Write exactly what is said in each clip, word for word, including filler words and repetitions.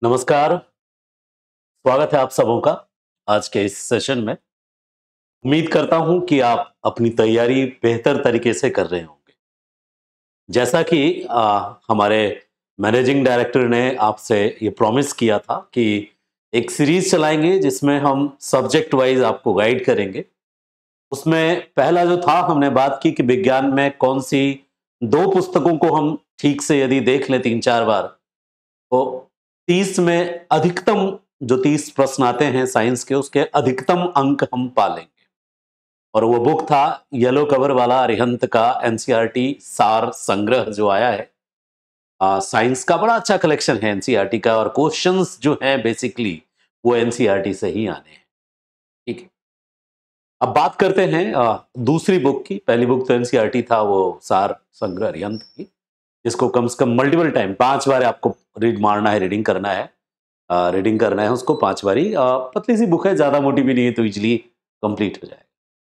नमस्कार, स्वागत है आप सबों का आज के इस सेशन में। उम्मीद करता हूं कि आप अपनी तैयारी बेहतर तरीके से कर रहे होंगे। जैसा कि आ, हमारे मैनेजिंग डायरेक्टर ने आपसे ये प्रॉमिस किया था कि एक सीरीज चलाएंगे जिसमें हम सब्जेक्ट वाइज आपको गाइड करेंगे। उसमें पहला जो था, हमने बात की कि विज्ञान में कौन सी दो पुस्तकों को हम ठीक से यदि देख लें तीन चार बार, तो तीस में अधिकतम जो तीस प्रश्न आते हैं साइंस के, उसके अधिकतम अंक हम पा लेंगे। और वो बुक था येलो कवर वाला अरिहंत का एनसीईआरटी सार संग्रह जो आया है। आ, साइंस का बड़ा अच्छा कलेक्शन है एनसीईआरटी का, और क्वेश्चंस जो हैं बेसिकली वो एनसीईआरटी से ही आने हैं। ठीक है, अब बात करते हैं आ, दूसरी बुक की। पहली बुक तो एनसीईआरटी था, वो सार संग्रह अरिहंत की, इसको कम से कम मल्टीपल टाइम पांच बार आपको रीड मारना है, रीडिंग करना है, रीडिंग करना है उसको पांच बारी। आ, पतली सी बुक है, ज्यादा मोटी भी नहीं है, तो इजिली कंप्लीट हो जाएगा।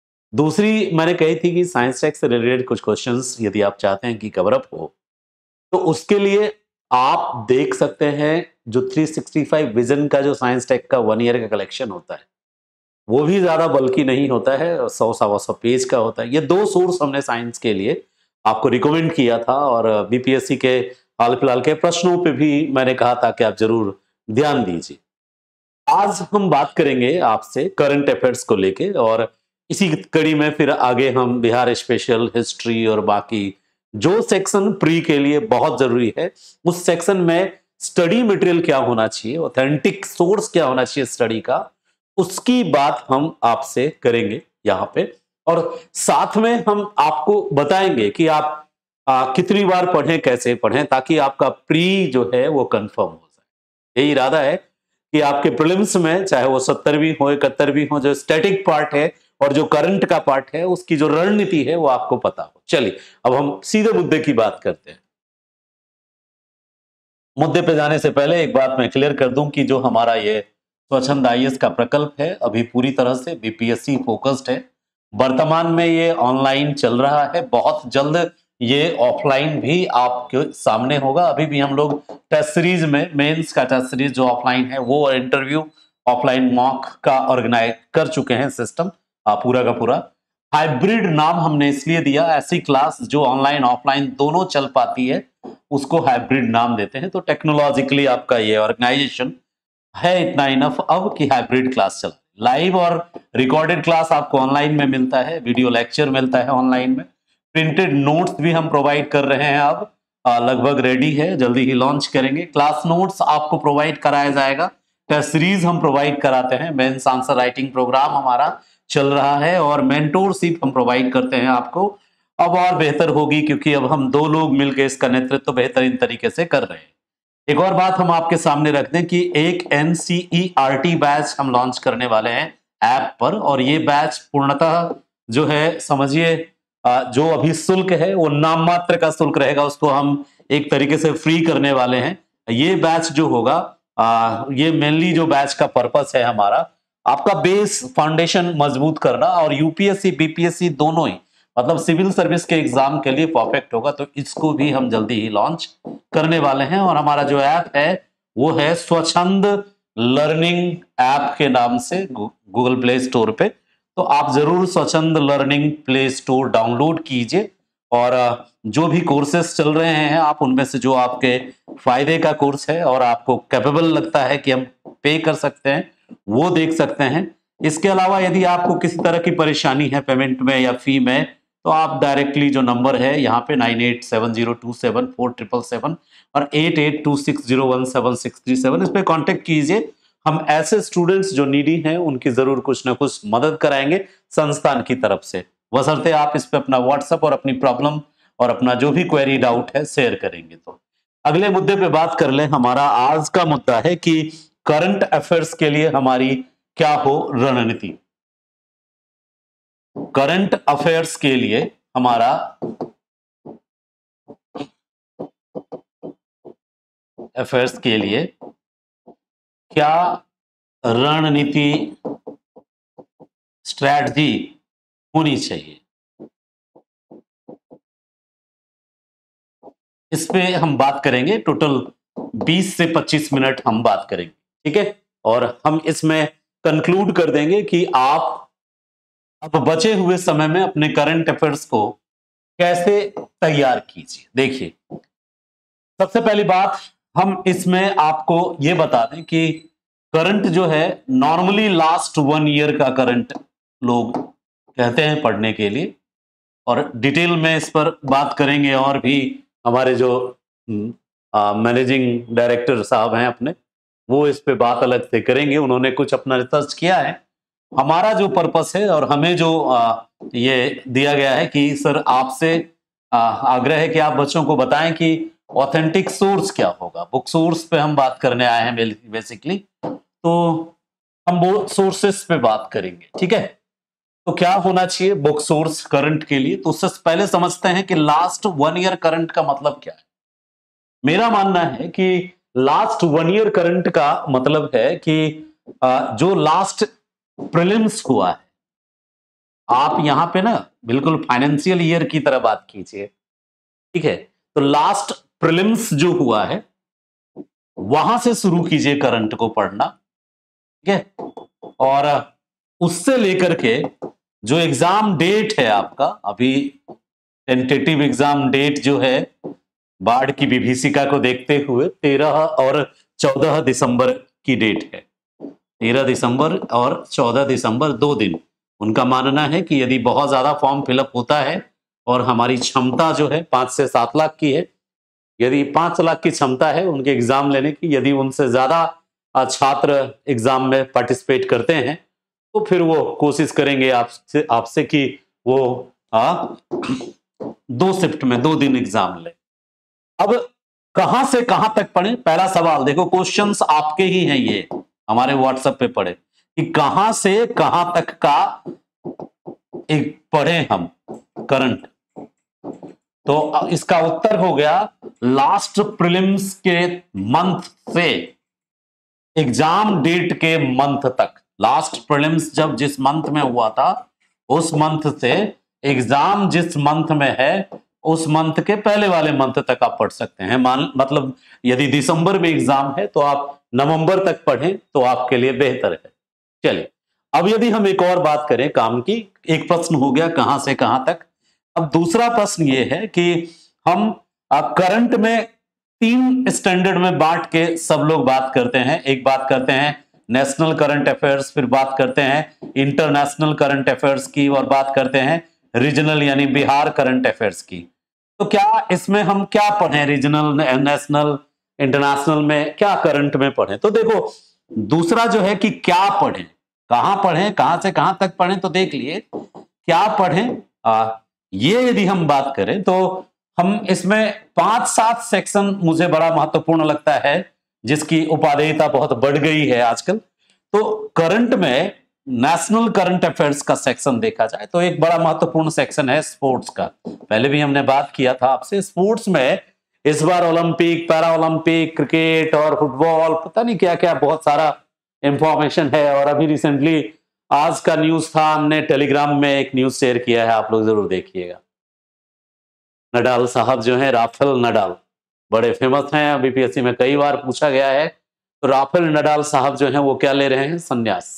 दूसरी मैंने कही थी कि साइंस टेक से रिलेटेड कुछ क्वेश्चंस यदि आप चाहते हैं कि कवर अप हो, तो उसके लिए आप देख सकते हैं जो थ्री सिक्सटी फाइव विजन का जो साइंस टेक का वन ईयर का कलेक्शन होता है, वो भी ज्यादा बल्कि नहीं होता है, सौ सवा सौ पेज का होता है। ये दो सोर्स हमने साइंस के लिए आपको रिकमेंड किया था, और बीपीएससी के हाल फिलहाल के प्रश्नों पे भी मैंने कहा था कि आप जरूर ध्यान दीजिए। आज हम बात करेंगे आपसे करंट अफेयर्स को लेके, और इसी कड़ी में फिर आगे हम बिहार स्पेशल, हिस्ट्री और बाकी जो सेक्शन प्री के लिए बहुत जरूरी है, उस सेक्शन में स्टडी मटेरियल क्या होना चाहिए, ऑथेंटिक सोर्स क्या होना चाहिए स्टडी का, उसकी बात हम आपसे करेंगे यहाँ पे। और साथ में हम आपको बताएंगे कि आप आ, कितनी बार पढ़ें, कैसे पढ़ें, ताकि आपका प्री जो है वो कंफर्म हो जाए। यही इरादा है कि आपके प्रीलिम्स में, चाहे वो सत्तरवीं हो इकहत्तरवीं हो, जो स्टैटिक पार्ट है और जो करंट का पार्ट है, उसकी जो रणनीति है वो आपको पता हो। चलिए अब हम सीधे मुद्दे की बात करते हैं। मुद्दे पे जाने से पहले एक बात मैं क्लियर कर दूं कि जो हमारा ये स्वच्छंद आईएएस का प्रकल्प है, अभी पूरी तरह से बीपीएससी फोकस्ड है। वर्तमान में ये ऑनलाइन चल रहा है, बहुत जल्द ये ऑफलाइन भी आपके सामने होगा। अभी भी हम लोग टेस्ट सीरीज में, मेंस का टेस्ट सीरीज जो ऑफलाइन है, वो इंटरव्यू ऑफलाइन मॉक का ऑर्गेनाइज कर चुके हैं सिस्टम पूरा का पूरा। हाइब्रिड नाम हमने इसलिए दिया, ऐसी क्लास जो ऑनलाइन ऑफलाइन दोनों चल पाती है उसको हाइब्रिड नाम देते हैं। तो टेक्नोलॉजिकली आपका ये ऑर्गेनाइजेशन है इतना इनफ अब कि हाइब्रिड क्लास चला। लाइव और रिकॉर्डेड क्लास आपको ऑनलाइन में मिलता है, वीडियो लेक्चर मिलता है ऑनलाइन में, प्रिंटेड नोट्स भी हम प्रोवाइड कर रहे हैं, अब लगभग रेडी है, जल्दी ही लॉन्च करेंगे। क्लास नोट्स आपको प्रोवाइड कराया जाएगा, टेस्ट सीरीज हम प्रोवाइड कराते हैं, मेंस आंसर राइटिंग प्रोग्राम हमारा चल रहा है, और मेंटोरशिप हम प्रोवाइड करते हैं आपको। अब और बेहतर होगी क्योंकि अब हम दो लोग मिलकर इसका नेतृत्व बेहतरीन तरीके से कर रहे हैं। एक और बात हम आपके सामने रख दें कि एक एनसीईआरटी बैच हम लॉन्च करने वाले हैं ऐप पर, और ये बैच पूर्णतः जो है, समझिए, जो अभी शुल्क है वो नाम मात्र का शुल्क रहेगा, उसको हम एक तरीके से फ्री करने वाले हैं। ये बैच जो होगा, आ, ये मेनली जो बैच का पर्पस है हमारा, आपका बेस फाउंडेशन मजबूत करना, और यूपीएससी बीपीएससी दोनों ही, मतलब सिविल सर्विस के एग्जाम के लिए परफेक्ट होगा। तो इसको भी हम जल्दी ही लॉन्च करने वाले हैं, और हमारा जो ऐप है वो है स्वच्छंद लर्निंग ऐप के नाम से गूगल प्ले स्टोर पे। तो आप जरूर स्वच्छंद लर्निंग प्ले स्टोर डाउनलोड कीजिए, और जो भी कोर्सेस चल रहे हैं आप उनमें से जो आपके फायदे का कोर्स है और आपको कैपेबल लगता है कि हम पे कर सकते हैं, वो देख सकते हैं। इसके अलावा यदि आपको किसी तरह की परेशानी है पेमेंट में या फी में, तो आप डायरेक्टली जो नंबर है यहाँ पे nine eight seven zero two seven four triple seven और eight eight two six zero one seven six three seven, इस पे कांटेक्ट कीजिए। हम ऐसे स्टूडेंट्स जो नीडी हैं उनकी जरूर कुछ ना कुछ मदद कराएंगे संस्थान की तरफ से, बशर्ते आप इस पे अपना व्हाट्सएप और अपनी प्रॉब्लम और अपना जो भी क्वेरी डाउट है शेयर करेंगे। तो अगले मुद्दे पे बात कर लें। हमारा आज का मुद्दा है कि करंट अफेयर्स के लिए हमारी क्या हो रणनीति। करंट अफेयर्स के लिए हमारा अफेयर्स के लिए क्या रणनीति, स्ट्रैटेजी होनी चाहिए, इस पे हम बात करेंगे। टोटल बीस से पच्चीस मिनट हम बात करेंगे, ठीक है। और हम इसमें कंक्लूड कर देंगे कि आप अब बचे हुए समय में अपने करंट अफेयर्स को कैसे तैयार कीजिए। देखिए, सबसे पहली बात हम इसमें आपको यह बता दें कि करंट जो है नॉर्मली लास्ट वन ईयर का करंट लोग कहते हैं पढ़ने के लिए, और डिटेल में इस पर बात करेंगे। और भी हमारे जो मैनेजिंग डायरेक्टर साहब हैं अपने, वो इस पे बात अलग से करेंगे, उन्होंने कुछ अपना रिसर्च किया है। हमारा जो पर्पस है और हमें जो आ, ये दिया गया है कि सर आपसे आग्रह है कि आप बच्चों को बताएं कि ऑथेंटिक सोर्स क्या होगा। बुक सोर्स पे हम बात करने आए हैं बेसिकली, तो हम वो सोर्सेस पे बात करेंगे, ठीक है। तो क्या होना चाहिए बुक सोर्स करंट के लिए, तो उससे पहले समझते हैं कि लास्ट वन ईयर करंट का मतलब क्या है। मेरा मानना है कि लास्ट वन ईयर करंट का मतलब है कि जो लास्ट प्रीलिम्स हुआ है, आप यहां पे ना बिल्कुल फाइनेंशियल ईयर की तरह बात कीजिए, ठीक है। तो लास्ट प्रीलिम्स जो हुआ है वहां से शुरू कीजिए करंट को पढ़ना, ठीक है। और उससे लेकर के जो एग्जाम डेट है आपका, अभी टेंटेटिव एग्जाम डेट जो है बाढ़ की विभीषिका को देखते हुए तेरह और चौदह दिसंबर की डेट है। तेरह दिसंबर और चौदह दिसंबर दो दिन। उनका मानना है कि यदि बहुत ज्यादा फॉर्म फिलअप होता है और हमारी क्षमता जो है पांच से सात लाख की है, यदि पांच लाख की क्षमता है उनके एग्जाम लेने की, यदि उनसे ज्यादा छात्र एग्जाम में पार्टिसिपेट करते हैं तो फिर वो कोशिश करेंगे आपसे आपसे कि वो आ, दो शिफ्ट में दो दिन एग्जाम ले। अब कहां से कहां तक पढ़े, पहला सवाल देखो, क्वेश्चंस आपके ही हैं, ये हमारे व्हाट्सएप पे पढ़े कि कहां से कहां तक का एक पढ़े हम करंट। तो इसका उत्तर हो गया लास्ट प्रीलिम्स के मंथ से एग्जाम डेट के मंथ तक। लास्ट प्रीलिम्स जब जिस मंथ में हुआ था उस मंथ से एग्जाम जिस मंथ में है उस मंथ के पहले वाले मंथ तक आप पढ़ सकते हैं। मान मतलब यदि दिसंबर में एग्जाम है तो आप नवंबर तक पढ़ें तो आपके लिए बेहतर है। चलिए, अब यदि हम एक और बात करें काम की, एक प्रश्न हो गया कहां से कहां तक। अब दूसरा प्रश्न ये है कि हम करंट में तीन स्टैंडर्ड में बांट के सब लोग बात करते हैं। एक बात करते हैं नेशनल करंट अफेयर्स, फिर बात करते हैं इंटरनेशनल करंट अफेयर्स की, और बात करते हैं रीजनल यानी बिहार करंट अफेयर्स की। तो क्या इसमें हम क्या पढ़ें, रीजनल, नेशनल, इंटरनेशनल में क्या करंट में पढ़ें? तो देखो, दूसरा जो है कि क्या पढ़ें, कहां पढ़ें, कहां से कहां तक पढ़ें, तो देख लिए क्या पढ़ें। आ, ये यदि हम बात करें तो हम इसमें पांच सात सेक्शन मुझे बड़ा महत्वपूर्ण लगता है, जिसकी उपादेयता बहुत बढ़ गई है आजकल। तो करंट में नेशनल करंट अफेयर्स का सेक्शन देखा जाए तो एक बड़ा महत्वपूर्ण सेक्शन है स्पोर्ट्स का। पहले भी हमने बात किया था आपसे, स्पोर्ट्स में इस बार ओलंपिक, पैरा ओलंपिक, क्रिकेट और फुटबॉल, पता नहीं क्या क्या बहुत सारा इंफॉर्मेशन है। और अभी रिसेंटली आज का न्यूज था, हमने टेलीग्राम में एक न्यूज शेयर किया है, आप लोग जरूर देखिएगा। नडाल साहब जो है, राफेल नडाल, बड़े फेमस हैं, बीपीएससी में कई बार पूछा गया है। तो राफेल नडाल साहब जो हैं वो क्या ले रहे हैं, संन्यास।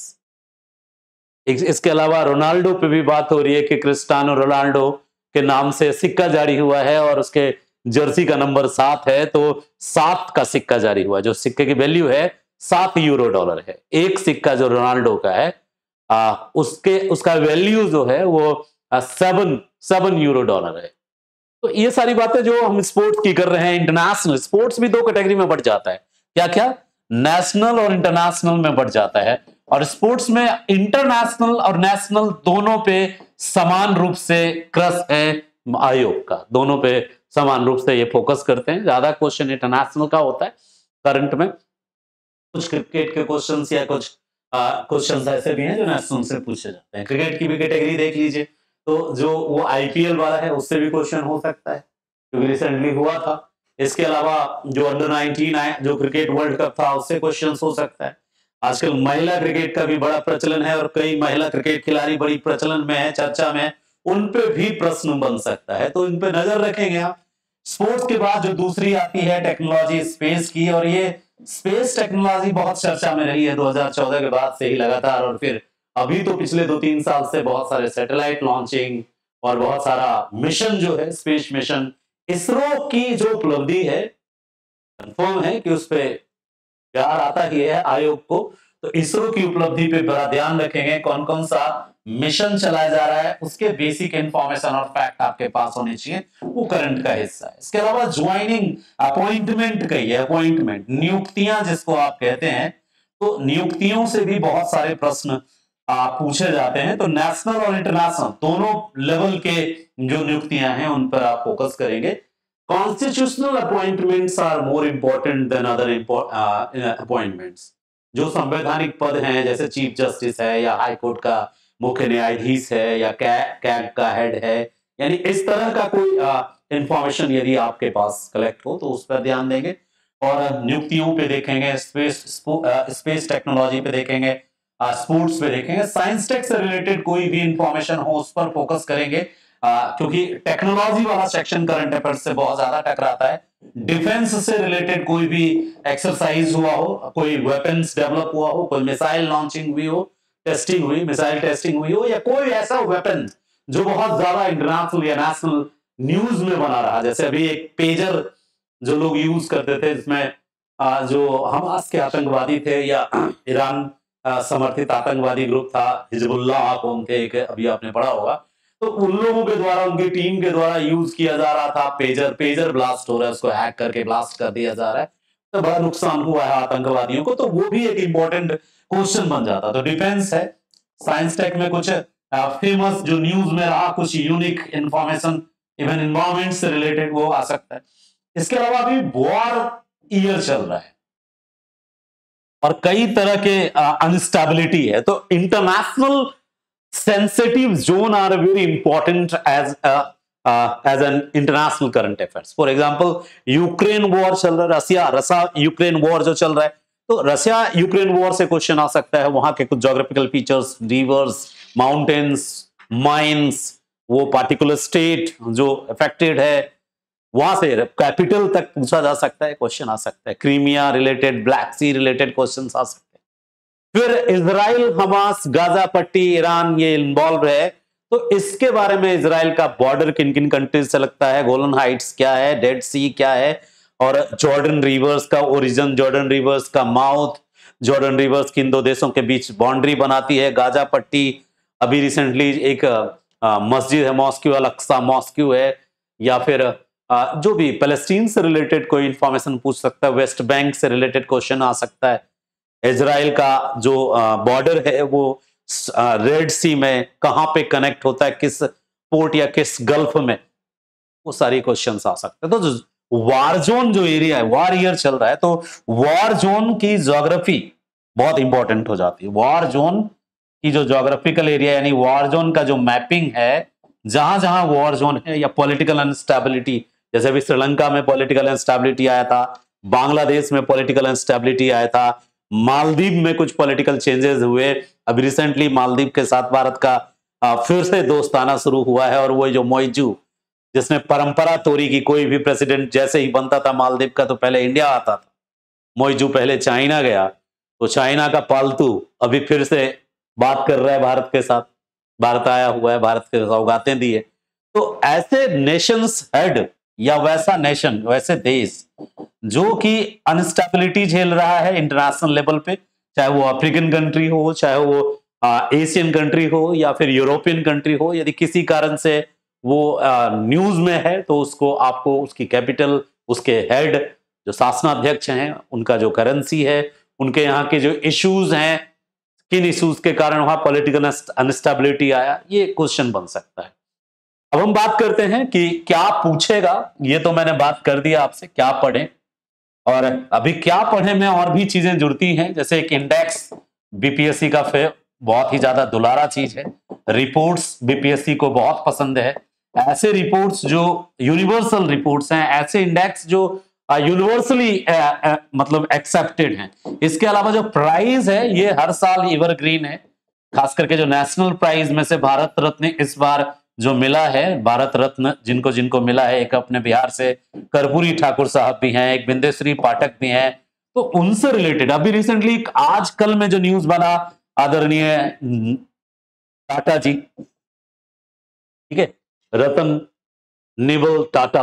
इसके अलावा रोनाल्डो पे भी बात हो रही है कि क्रिस्टियानो रोनाल्डो के नाम से सिक्का जारी हुआ है और उसके जर्सी का नंबर सात है, तो सात का सिक्का जारी हुआ, जो सिक्के की वैल्यू है सात यूरो डॉलर है। एक सिक्का जो रोनाल्डो का है आ, उसके उसका वैल्यू जो है वो आ, सेवन सेवन यूरो डॉलर है। तो ये सारी बातें जो हम स्पोर्ट्स की कर रहे हैं। इंटरनेशनल स्पोर्ट्स भी दो कैटेगरी में बढ़ जाता है, क्या क्या, नेशनल और इंटरनेशनल में बढ़ जाता है। और स्पोर्ट्स में इंटरनेशनल और नेशनल दोनों पे समान रूप से क्रश है आयोग का, दोनों पे समान रूप से ये फोकस करते हैं। ज्यादा क्वेश्चन इंटरनेशनल का होता है करंट में, कुछ क्रिकेट के क्वेश्चंस या कुछ क्वेश्चंस ऐसे भी हैं जो नेशनल से पूछे जाते हैं। क्रिकेट की भी कैटेगरी देख लीजिए, तो जो वो आईपीएल वाला है उससे भी क्वेश्चन हो सकता है, क्योंकि रिसेंटली हुआ था। इसके अलावा जो अंडर नाइनटीन जो क्रिकेट वर्ल्ड कप था उससे क्वेश्चन हो सकता है। आजकल महिला क्रिकेट का भी बड़ा प्रचलन है और कई महिला क्रिकेट खिलाड़ी बड़ी प्रचलन में है, चर्चा में, उन पे भी प्रश्न बन सकता है। तो इन पे नजर रखेंगे आप स्पोर्ट्स के बाद जो दूसरी आती है टेक्नोलॉजी स्पेस की, और ये स्पेस टेक्नोलॉजी बहुत चर्चा में रही है दो हज़ार चौदह के बाद से ही लगातार, और फिर अभी तो पिछले दो तीन साल से बहुत सारे सैटेलाइट लॉन्चिंग और बहुत सारा मिशन जो है स्पेस मिशन, इसरो की जो उपलब्धि है कंफर्म है कि उस पे प्यार आता ही है आयोग को। तो इसरो की उपलब्धि पे बड़ा ध्यान रखेंगे, कौन कौन सा मिशन चलाया जा रहा है उसके बेसिक इंफॉर्मेशन और फैक्ट आपके पास होने चाहिए, वो करंट का हिस्सा है। इसके अलावा ज्वाइनिंग अपॉइंटमेंट कही है, अपॉइंटमेंट नियुक्तियां जिसको आप कहते हैं, तो नियुक्तियों से भी बहुत सारे प्रश्न आप पूछे जाते हैं। तो नेशनल और इंटरनेशनल दोनों लेवल के जो नियुक्तियां हैं उन पर आप फोकस करेंगे। Constitutional appointments are more important than other appointments. जो संवैधानिक पद हैं जैसे चीफ जस्टिस है या हाई कोर्ट का मुख्य न्यायाधीश है या कैग का हेड है, यानी इस तरह का कोई इंफॉर्मेशन यदि आपके पास कलेक्ट हो तो उस पर ध्यान देंगे। और नियुक्तियों पे देखेंगे, स्पेस स्पेस टेक्नोलॉजी पे देखेंगे, स्पोर्ट्स पे देखेंगे, साइंस टेक से रिलेटेड कोई भी इंफॉर्मेशन हो उस पर फोकस करेंगे, आ, क्योंकि टेक्नोलॉजी वाला सेक्शन करंट अफेयर्स से बहुत ज्यादा टकराता है। डिफेंस से रिलेटेड कोई भी एक्सरसाइज हुआ हो, कोई वेपन्स डेवलप हुआ हो, कोई मिसाइल लॉन्चिंग हुई हो, टेस्टिंग हुई, मिसाइल टेस्टिंग हुई हो, या कोई ऐसा वेपन जो बहुत ज्यादा इंटरनेशनल या नेशनल न्यूज में बना रहा, जैसे अभी एक पेजर जो लोग यूज करते थे जिसमें जो हमास के आतंकवादी थे या ईरान समर्थित आतंकवादी ग्रुप था हिजबुल्लाह कौम थे, अभी आपने पढ़ा होगा, तो उन लोगों के द्वारा, उनकी टीम के द्वारा यूज किया जा रहा था पेजर, पेजर ब्लास्ट हो रहा है, उसको हैक करके ब्लास्ट कर दिया जा रहा है, तो बड़ा नुकसान हुआ है आतंकवादियों को। तो वो भी एक इंपॉर्टेंट क्वेश्चन बन जाता। तो डिफेंस है, साइंस टेक में कुछ फेमस जो न्यूज में रहा, कुछ यूनिक इंफॉर्मेशन इवन एनवायरमेंट से रिलेटेड वो आ सकता है। इसके अलावा भी वॉर ईयर चल रहा है और कई तरह के अनस्टेबिलिटी है, तो international sensitive zone are very important as as an international current affairs. For example Ukraine war चल रहा है, रसिया रसा यूक्रेन वॉर जो चल रहा है, तो रसिया यूक्रेन वॉर से क्वेश्चन आ सकता है। वहां के कुछ geographical features, rivers, mountains, mines, वो पार्टिकुलर स्टेट जो अफेक्टेड है, वहां से कैपिटल तक पूछा जा सकता है, क्वेश्चन आ सकता है। Crimea related, black sea related question आ सकते हैं। फिर इजराइल, हमास, गाजा पट्टी, ईरान ये इन्वॉल्व है, तो इसके बारे में इजराइल का बॉर्डर किन किन कंट्रीज से लगता है, गोलन हाइट्स क्या है, डेड सी क्या है, और जॉर्डन रिवर्स का ओरिजिन, जॉर्डन रिवर्स का माउथ, जॉर्डन रिवर्स किन दो देशों के बीच बाउंड्री बनाती है, गाजा पट्टी, अभी रिसेंटली एक मस्जिद है मॉस्क्यू, अल अक्सा मॉस्क्यू है, या फिर आ, जो भी पैलेस्टीन से रिलेटेड कोई इंफॉर्मेशन पूछ सकता है, वेस्ट बैंक से रिलेटेड क्वेश्चन आ सकता है। इजराइल का जो बॉर्डर है वो रेड सी में कहां पे कनेक्ट होता है, किस पोर्ट या किस गल्फ में, वो सारी क्वेश्चंस आ सकते हैं। तो वार जोन जो एरिया है, वार ईयर चल रहा है, तो वार जोन की ज्योग्राफी बहुत इंपॉर्टेंट हो जाती है। वार जोन की जो ज्योग्राफिकल एरिया यानी वार जोन का जो मैपिंग है, जहां जहां वार जोन है या पॉलिटिकल अनस्टेबिलिटी, जैसे अभी श्रीलंका में पॉलिटिकल इंस्टेबिलिटी आया था, बांग्लादेश में पॉलिटिकल इंस्टेबिलिटी आया था, मालदीव में कुछ पॉलिटिकल चेंजेस हुए, अभी रिसेंटली मालदीव के साथ भारत का फिर से दोस्ताना शुरू हुआ है, और वो जो मोइजू जिसने परंपरा तोड़ी की, कोई भी प्रेसिडेंट जैसे ही बनता था मालदीव का तो पहले इंडिया आता था, मोइजू पहले चाइना गया, तो चाइना का पालतू अभी फिर से बात कर रहा है भारत के साथ, भारत आया हुआ है, भारत के सौगातें दी है। तो ऐसे नेशंस हेड या वैसा नेशन, वैसे देश जो कि अनस्टेबिलिटी झेल रहा है इंटरनेशनल लेवल पे, चाहे वो अफ्रीकन कंट्री हो, चाहे वो एशियन कंट्री हो, या फिर यूरोपियन कंट्री हो, यदि किसी कारण से वो न्यूज में है तो उसको आपको उसकी कैपिटल, उसके हेड जो शासनाध्यक्ष हैं, उनका जो करेंसी है, उनके यहाँ के जो इश्यूज हैं, किन इश्यूज के कारण वहां पॉलिटिकल अनस्टेबिलिटी आया, ये क्वेश्चन बन सकता है। अब हम बात करते हैं कि क्या पूछेगा, ये तो मैंने बात कर दिया आपसे, क्या पढ़ें, और अभी क्या पढ़ें में और भी चीजें जुड़ती हैं, जैसे एक इंडेक्स बीपीएससी का फिर बहुत ही ज्यादा दुलारा चीज है, रिपोर्ट्स बीपीएससी को बहुत पसंद है, ऐसे रिपोर्ट्स जो यूनिवर्सल रिपोर्ट्स हैं, ऐसे इंडेक्स जो यूनिवर्सली मतलब एक्सेप्टेड हैं। इसके अलावा जो प्राइज है ये हर साल एवरग्रीन है, खास करके जो नेशनल प्राइज में से भारत रत्न इस बार जो मिला है भारत रत्न, जिनको जिनको मिला है, एक अपने बिहार से कर्पूरी ठाकुर साहब भी हैं, एक बिंदेश्वरी पाठक भी हैं, तो उनसे रिलेटेड अभी रिसेंटली आज कल में जो न्यूज बना, आदरणीय टाटा जी, ठीक है, रतन निबल टाटा,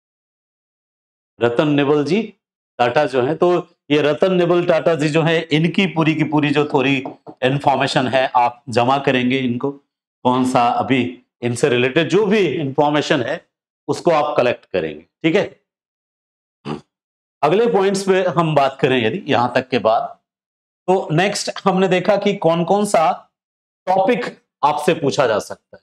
रतन निबल जी टाटा जो है, तो ये रतन निबल टाटा जी जो है, इनकी पूरी की पूरी जो थोड़ी इंफॉर्मेशन है आप जमा करेंगे, इनको कौन सा अभी इनसे रिलेटेड जो भी इंफॉर्मेशन है उसको आप कलेक्ट करेंगे, ठीक है। अगले पॉइंट्स पे हम बात करें यदि यहां तक के बाद, तो नेक्स्ट हमने देखा कि कौन कौन सा टॉपिक आपसे पूछा जा सकता है,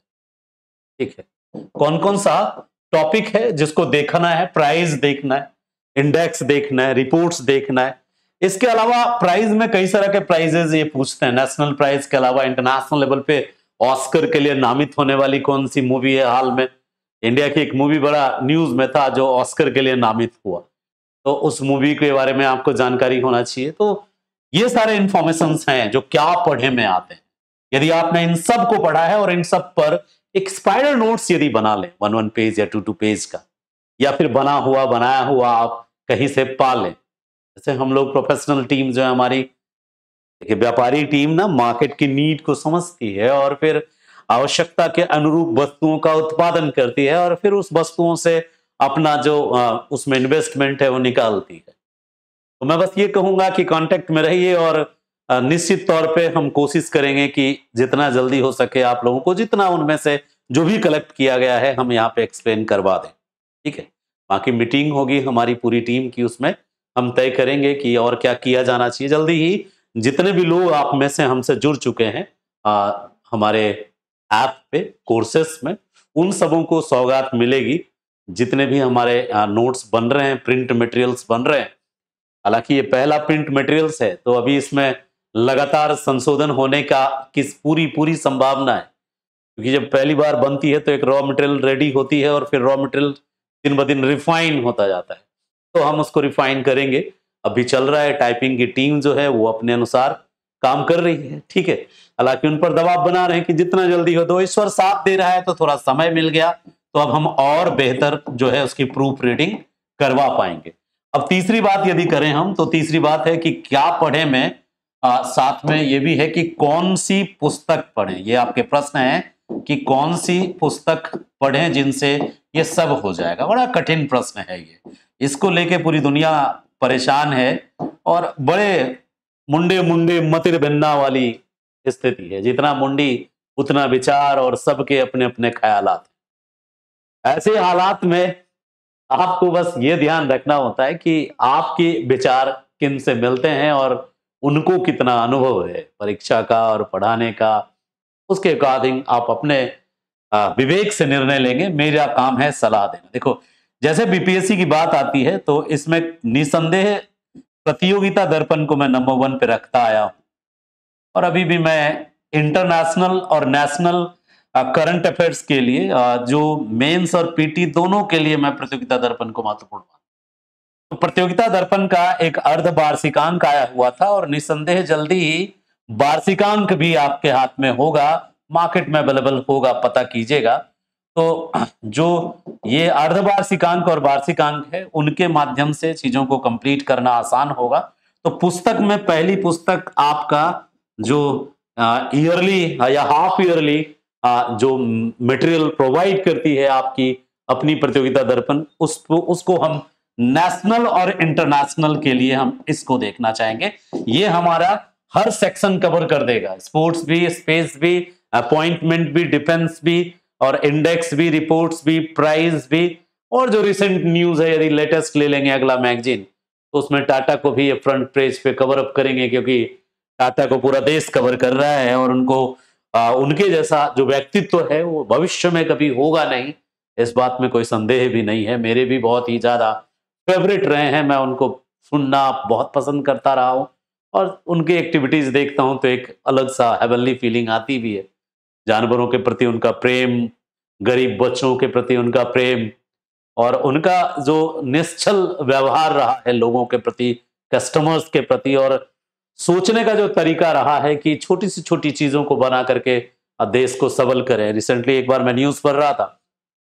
ठीक है, कौन कौन सा टॉपिक है जिसको देखना है, प्राइस देखना है, इंडेक्स देखना है, रिपोर्ट्स देखना है। इसके अलावा प्राइज में कई तरह के प्राइजेस ये पूछते हैं, नेशनल प्राइज के अलावा इंटरनेशनल लेवल पे ऑस्कर के लिए नामित होने वाली कौन सी मूवी है, हाल में इंडिया की एक मूवी बड़ा न्यूज में था जो ऑस्कर के लिए नामित हुआ, तो उस मूवी के बारे में आपको जानकारी होना चाहिए। तो ये सारे इंफॉर्मेशन हैं जो क्या पढ़े में आते हैं। यदि आपने इन सब को पढ़ा है और इन सब पर एक स्पाइडर नोट्स यदि बना लें, वन वन पेज या टू टू पेज का, या फिर बना हुआ बनाया हुआ आप कहीं से पा लें, जैसे हम लोग प्रोफेशनल टीम जो है हमारी, व्यापारी टीम ना मार्केट की नीड को समझती है और फिर आवश्यकता के अनुरूप वस्तुओं का उत्पादन करती है और फिर उस वस्तुओं से अपना जो उसमें इन्वेस्टमेंट है वो निकालती है। तो मैं बस ये कहूंगा कि कांटेक्ट में रहिए और निश्चित तौर पे हम कोशिश करेंगे कि जितना जल्दी हो सके आप लोगों को जितना उनमें से जो भी कलेक्ट किया गया है हम यहाँ पे एक्सप्लेन करवा दें, ठीक है। बाकी मीटिंग होगी हमारी पूरी टीम की, उसमें हम तय करेंगे कि और क्या किया जाना चाहिए। जल्दी ही जितने भी लोग आप में से हमसे जुड़ चुके हैं आ, हमारे ऐप पे कोर्सेस में, उन सबों को सौगात मिलेगी। जितने भी हमारे आ, नोट्स बन रहे हैं, प्रिंट मटेरियल्स बन रहे हैं, हालांकि ये पहला प्रिंट मटेरियल्स है तो अभी इसमें लगातार संशोधन होने का किस पूरी पूरी संभावना है, क्योंकि जब पहली बार बनती है तो एक रॉ मटेरियल रेडी होती है और फिर रॉ मटेरियल दिन ब दिन रिफाइन होता जाता है, तो हम उसको रिफाइन करेंगे। अभी चल रहा है, टाइपिंग की टीम जो है वो अपने अनुसार काम कर रही है, ठीक है। हालांकि उन पर दबाव बना रहे हैं कि जितना जल्दी हो, तो ईश्वर साथ दे रहा है तो थोड़ा समय मिल गया, तो अब हम और बेहतर जो है उसकी प्रूफ रीडिंग करवा पाएंगे। अब तीसरी बात यदि करें हम, तो तीसरी बात है कि क्या पढ़े में, आ, साथ में ये भी है कि कौन सी पुस्तक पढ़ें। ये आपके प्रश्न है कि कौन सी पुस्तक पढ़ें जिनसे ये सब हो जाएगा। बड़ा कठिन प्रश्न है ये, इसको लेके पूरी दुनिया परेशान है और बड़े मुंडे मुंडे मतिर बनना वाली स्थिति है। जितना मुंडी उतना विचार और सबके अपने अपने ख्यालात। ऐसे हालात में आपको बस ये ध्यान रखना होता है कि आपके विचार किन से मिलते हैं और उनको कितना अनुभव है परीक्षा का और पढ़ाने का। उसके अकॉर्डिंग आप अपने विवेक से निर्णय लेंगे। मेरा काम है सलाह देना। देखो, जैसे बीपीएससी की बात आती है तो इसमें निसंदेह प्रतियोगिता दर्पण को मैं नंबर वन पे रखता आया हूं, और अभी भी मैं इंटरनेशनल और नेशनल करंट अफेयर्स के लिए जो मेंस और पीटी दोनों के लिए मैं प्रतियोगिता दर्पण को महत्वपूर्ण मानता हूं। तो प्रतियोगिता दर्पण का एक अर्ध वार्षिकांक आया हुआ था और निसंदेह जल्दी ही वार्षिकांक भी आपके हाथ में होगा, मार्केट में अवेलेबल होगा, पता कीजिएगा। तो जो ये अर्धवार्षिकांक और वार्षिकांक है उनके माध्यम से चीजों को कंप्लीट करना आसान होगा। तो पुस्तक में पहली पुस्तक आपका जो ईयरली या हाफ ईयरली जो मटेरियल प्रोवाइड करती है आपकी अपनी प्रतियोगिता दर्पण, उसको उसको हम नेशनल और इंटरनेशनल के लिए हम इसको देखना चाहेंगे। ये हमारा हर सेक्शन कवर कर देगा, स्पोर्ट्स भी, स्पेस भी, अपॉइंटमेंट भी, डिफेंस भी, और इंडेक्स भी, रिपोर्ट्स भी, प्राइस भी, और जो रिसेंट न्यूज है यदि लेटेस्ट ले लेंगे अगला मैगजीन तो उसमें टाटा को भी फ्रंट पेज पे कवर अप करेंगे, क्योंकि टाटा को पूरा देश कवर कर रहा है और उनको आ, उनके जैसा जो व्यक्तित्व है वो भविष्य में कभी होगा नहीं, इस बात में कोई संदेह भी नहीं है। मेरे भी बहुत ही ज्यादा फेवरेट रहे हैं, मैं उनको सुनना बहुत पसंद करता रहा हूँ और उनकी एक्टिविटीज देखता हूँ तो एक अलग सा हेवनली फीलिंग आती भी है। जानवरों के प्रति उनका प्रेम, गरीब बच्चों के प्रति उनका प्रेम, और उनका जो निश्चल व्यवहार रहा है लोगों के प्रति, कस्टमर्स के प्रति, और सोचने का जो तरीका रहा है कि छोटी सी छोटी चीजों को बना करके देश को सबल करें। रिसेंटली एक बार मैं न्यूज पढ़ रहा था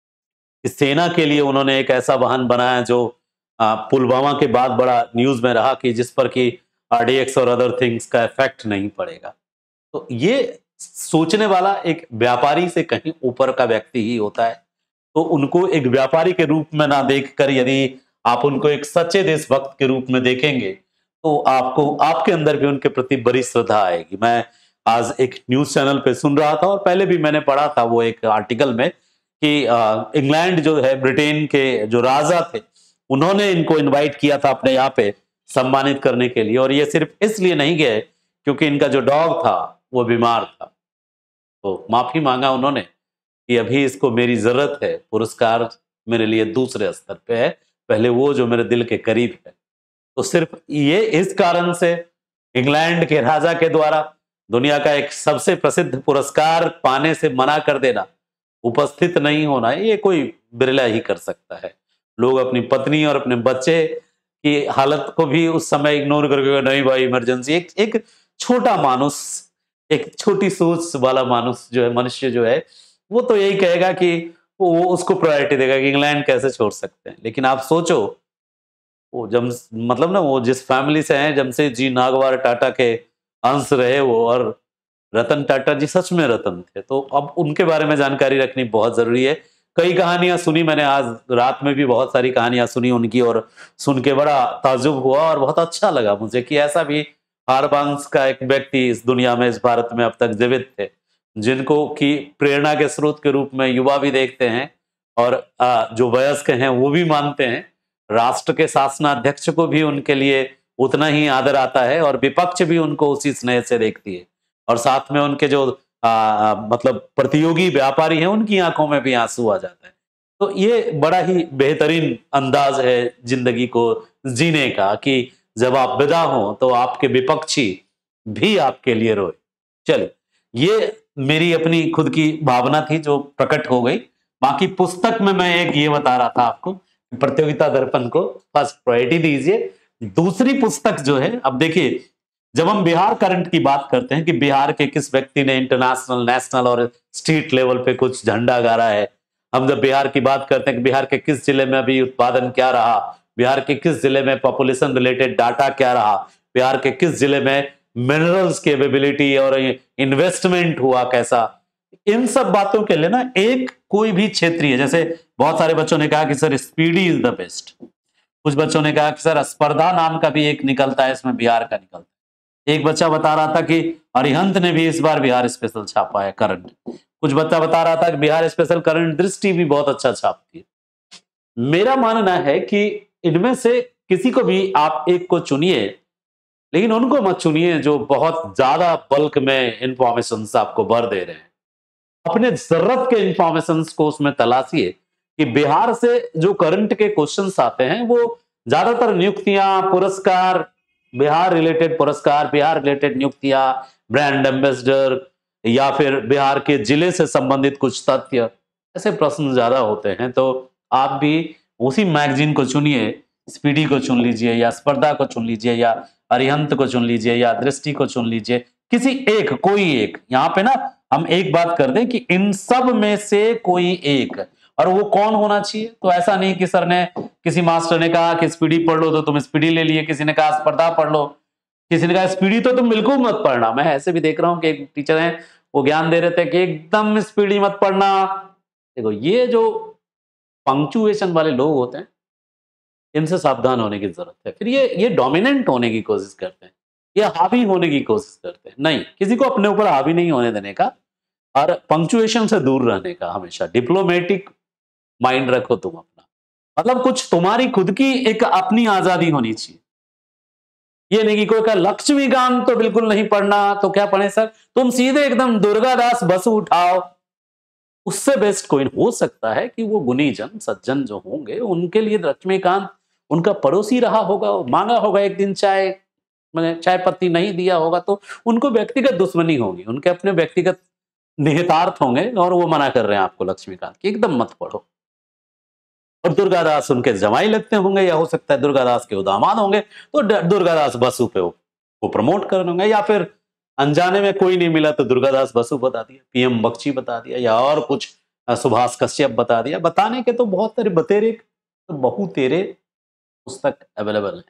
कि सेना के लिए उन्होंने एक ऐसा वाहन बनाया जो आ, पुलवामा के बाद बड़ा न्यूज में रहा, कि जिस पर कि आरडीएक्स और अदर थिंग्स का इफेक्ट नहीं पड़ेगा। तो ये सोचने वाला एक व्यापारी से कहीं ऊपर का व्यक्ति ही होता है। तो उनको एक व्यापारी के रूप में ना देखकर यदि आप उनको एक सच्चे देशभक्त के रूप में देखेंगे तो आपको आपके अंदर भी उनके प्रति बड़ी श्रद्धा आएगी। मैं आज एक न्यूज चैनल पे सुन रहा था और पहले भी मैंने पढ़ा था वो एक आर्टिकल में कि इंग्लैंड जो है, ब्रिटेन के जो राजा थे, उन्होंने इनको इनवाइट किया था अपने यहाँ पे सम्मानित करने के लिए, और ये सिर्फ इसलिए नहीं गए क्योंकि इनका जो डॉग था वो बीमार था। तो माफी मांगा उन्होंने कि अभी इसको मेरी जरूरत है, पुरस्कार मेरे लिए दूसरे स्तर पे है, पहले वो जो मेरे दिल के करीब है। तो सिर्फ ये इस कारण से इंग्लैंड के राजा के द्वारा दुनिया का एक सबसे प्रसिद्ध पुरस्कार पाने से मना कर देना, उपस्थित नहीं होना, ये कोई बिरला ही कर सकता है। लोग अपनी पत्नी और अपने बच्चे की हालत को भी उस समय इग्नोर करके, नहीं भाई इमरजेंसी। एक एक छोटा मानुस, एक छोटी सोच वाला मानुस जो है, मनुष्य जो है, वो तो यही कहेगा कि वो उसको प्रायोरिटी देगा कि इंग्लैंड कैसे छोड़ सकते हैं। लेकिन आप सोचो, वो जब मतलब ना वो जिस फैमिली से हैं, जमशेदजी नागवार टाटा के अंश रहे वो, और रतन टाटा जी सच में रतन थे। तो अब उनके बारे में जानकारी रखनी बहुत जरूरी है। कई कहानियां सुनी मैंने, आज रात में भी बहुत सारी कहानियां सुनी उनकी, और सुन के बड़ा ताजुब हुआ और बहुत अच्छा लगा मुझे कि ऐसा भी हारबांस का एक व्यक्ति इस दुनिया में, इस भारत में अब तक जीवित थे, जिनको की प्रेरणा के स्रोत के रूप में युवा भी देखते हैं और जो वयस्क हैं वो भी मानते हैं। राष्ट्र के शासनाध्यक्ष को भी उनके लिए उतना ही आदर आता है और विपक्ष भी उनको उसी स्नेह से देखती है, और साथ में उनके जो आ, मतलब प्रतियोगी व्यापारी हैं उनकी आंखों में भी आंसू आ जाता है। तो ये बड़ा ही बेहतरीन अंदाज है जिंदगी को जीने का कि जब आप विदा हो तो आपके विपक्षी भी आपके लिए रोए। चलिए, ये मेरी अपनी खुद की भावना थी जो प्रकट हो गई। बाकी पुस्तक में मैं एक ये बता रहा था आपको, प्रतियोगिता दर्पण को फर्स्ट प्रायोरिटी दीजिए। दूसरी पुस्तक जो है, अब देखिए, जब हम बिहार करंट की बात करते हैं कि बिहार के किस व्यक्ति ने इंटरनेशनल, नेशनल और स्टेट लेवल पे कुछ झंडा गाड़ा है, हम जब बिहार की बात करते हैं कि बिहार के किस जिले में अभी उत्पादन क्या रहा, बिहार के किस जिले में पॉपुलेशन रिलेटेड डाटा क्या रहा, बिहार के किस जिले में मिनरल्स की अवेलेबिलिटी और इन्वेस्टमेंट हुआ कैसा, इन सब बातों के लिए ना एक कोई भी क्षेत्रीय, जैसे बहुत सारे बच्चों ने कहा कि sir speedy is the best, कुछ बच्चों ने कहा कि सर स्पर्धा नाम का भी एक निकलता है, इसमें बिहार का निकलता है। एक बच्चा बता रहा था कि अरिहंत ने भी इस बार बिहार स्पेशल छापा है करंट। कुछ बच्चा बता रहा था कि बिहार स्पेशल करंट दृष्टि भी बहुत अच्छा छापती है। मेरा मानना है कि इनमें से किसी को भी आप एक को चुनिए, लेकिन उनको मत चुनिए जो बहुत ज्यादा बल्क में इंफॉर्मेशन आपको भर दे रहे हैं। अपने जरूरत के इंफॉर्मेशन को उसमें तलाशिए कि बिहार से जो करंट के क्वेश्चंस आते हैं वो ज्यादातर नियुक्तियां, पुरस्कार, बिहार रिलेटेड पुरस्कार, बिहार रिलेटेड नियुक्तियां, ब्रांड एम्बेसडर, या फिर बिहार के जिले से संबंधित कुछ तथ्य, ऐसे प्रश्न ज्यादा होते हैं। तो आप भी उसी मैगजीन को चुनिए, स्पीडी को चुन लीजिए, या स्पर्धा को चुन लीजिए, या अरिहंत को चुन लीजिए, या दृष्टि को चुन लीजिए, किसी एक, कोई एक। यहाँ पे ना हम एक बात कर दें कि इन सब में से कोई एक, और वो कौन होना चाहिए। तो ऐसा नहीं कि सर ने, किसी मास्टर ने कहा कि स्पीडी पढ़ लो तो तुम स्पीडी ले लिए, किसी ने कहा स्पर्धा पढ़ लो, किसी ने कहा स्पीडी तो तुम बिल्कुल मत पढ़ना। मैं ऐसे भी देख रहा हूं कि एक टीचर हैं वो ज्ञान दे रहे थे कि एकदम स्पीडी मत पढ़ना। देखो, ये जो पंक्चुएशन वाले लोग होते हैं इनसे सावधान होने की जरूरत है। फिर ये ये डोमिनेंट होने की कोशिश करते हैं, ये हावी होने की कोशिश करते हैं। नहीं, किसी को अपने ऊपर हावी नहीं होने देने का, और पंक्चुएशन से दूर रहने का। हमेशा डिप्लोमेटिक माइंड रखो तुम अपना, मतलब कुछ तुम्हारी खुद की एक अपनी आजादी होनी चाहिए। ये नहीं कि कोई का लक्ष्मीकांत तो बिल्कुल नहीं पढ़ना, तो क्या पढ़े सर, तुम सीधे एकदम दुर्गादास बसु उठाओ। उससे बेस्ट कोई हो सकता है कि वो गुणी जन, सज्जन जो होंगे, उनके लिए लक्ष्मीकांत उनका पड़ोसी रहा होगा, मांगा होगा एक दिन चाय, मैंने चाय पत्ती नहीं दिया होगा, तो उनको व्यक्तिगत दुश्मनी होगी, उनके अपने व्यक्तिगत निहितार्थ होंगे, और वो मना कर रहे हैं आपको लक्ष्मीकांत की एकदम मत पढ़ो। और दुर्गादास उनके जमाई लगते होंगे, या हो सकता है दुर्गादास के दामाद होंगे, तो दुर्गादास बसु पे वो प्रमोट कर देंगे, या फिर अनजाने में कोई नहीं मिला तो दुर्गादास बसु बता दिया, पीएम बख्शी बता दिया, या और कुछ सुभाष कश्यप बता दिया। बताने के तो बहुत सारे बतेरे तो बहु तेरे पुस्तक अवेलेबल है।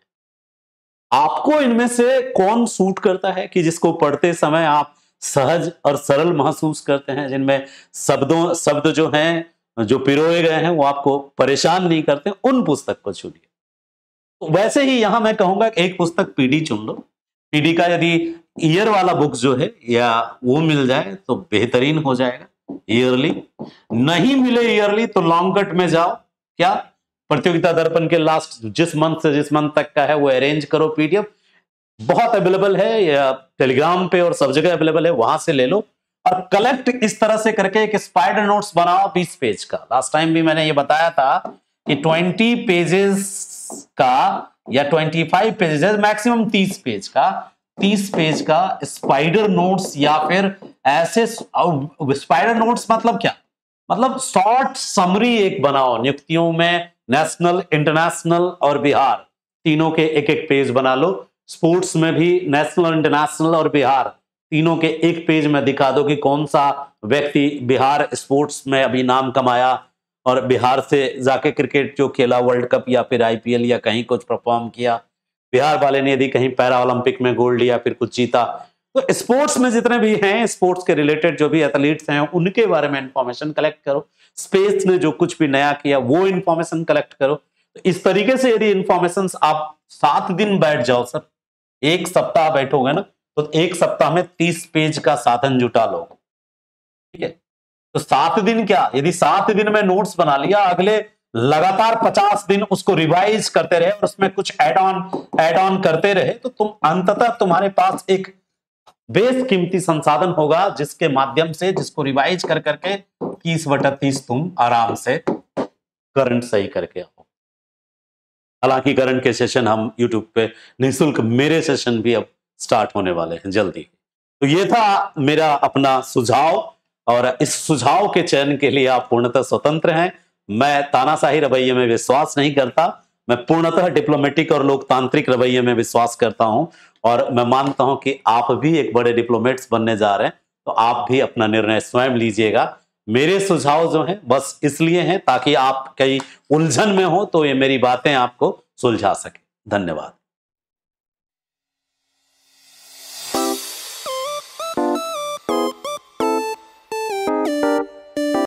आपको इनमें से कौन सूट करता है कि जिसको पढ़ते समय आप सहज और सरल महसूस करते हैं, जिनमें शब्दों शब्द जो हैं जो पिरोए गए हैं वो आपको परेशान नहीं करते, उन पुस्तक को चुनिए। तो वैसे ही यहां मैं कहूंगा कि एक पुस्तक पीडी चुन लो। पीडी का यदि ईयर वाला बुक जो है या वो मिल जाए तो बेहतरीन हो जाएगा। ईयरली नहीं मिले ईयरली तो लॉन्ग कट में जाओ। क्या प्रतियोगिता दर्पण के लास्ट जिस मंथ से जिस मंथ तक का है वो अरेंज करो, पीडीएफ बहुत अवेलेबल है, या टेलीग्राम पे और सब जगह अवेलेबल है, वहां से ले लो और कलेक्ट इस तरह से करके एक स्पाइडर नोट्स बनाओ बीस पेज का। लास्ट टाइम भी मैंने ये बताया था कि बीस पेजेस का या पच्चीस पेजेस, मैक्सिमम तीस पेज का तीस पेज का स्पाइडर नोट्स, या फिर ऐसे स्पाइडर नोट्स मतलब क्या, मतलब शॉर्ट समरी एक बनाओ। नियुक्तियों में नेशनल, इंटरनेशनल और बिहार तीनों के एक एक पेज बना लो। स्पोर्ट्स में भी नेशनल, इंटरनेशनल और बिहार तीनों के एक पेज में दिखा दो कि कौन सा व्यक्ति बिहार स्पोर्ट्स में अभी नाम कमाया और बिहार से जाके क्रिकेट जो खेला वर्ल्ड कप या फिर आईपीएल या कहीं कुछ परफॉर्म किया, बिहार वाले ने यदि कहीं पैरा ओलंपिक में गोल्ड या फिर कुछ जीता। तो स्पोर्ट्स में जितने भी हैं, स्पोर्ट्स के रिलेटेड जो भी एथलीट्स हैं उनके बारे में इंफॉर्मेशन कलेक्ट करो। स्पेस ने जो कुछ भी नया किया वो इंफॉर्मेशन कलेक्ट करो। तो इस तरीके से यदि इंफॉर्मेशन आप सात दिन बैठ जाओ, सर एक सप्ताह बैठोगे ना, तो एक सप्ताह में तीस पेज का साधन जुटा लो। ठीक है, तो सात दिन क्या, यदि सात दिन में नोट्स बना लिया, अगले लगातार पचास दिन उसको रिवाइज करते रहे और उसमें कुछ ऐड ऑन ऐड ऑन करते रहे, तो तुम अंततः तुम्हारे पास एक बेशकीमती संसाधन होगा जिसके माध्यम से, जिसको रिवाइज कर करके तीस बटा तीस तुम आराम से करंट सही करके आओ। हालांकि करंट के सेशन हम यूट्यूब पे निःशुल्क, मेरे सेशन भी अब स्टार्ट होने वाले हैं जल्दी। तो ये था मेरा अपना सुझाव, और इस सुझाव के चयन के लिए आप पूर्णतः स्वतंत्र हैं। मैं तानाशाही रवैये में विश्वास नहीं करता, मैं पूर्णतः डिप्लोमेटिक और लोकतांत्रिक रवैये में विश्वास करता हूं, और मैं मानता हूं कि आप भी एक बड़े डिप्लोमेट्स बनने जा रहे हैं, तो आप भी अपना निर्णय स्वयं लीजिएगा। मेरे सुझाव जो हैं बस इसलिए हैं ताकि आप कहीं उलझन में हो तो ये मेरी बातें आपको सुलझा सके। धन्यवाद।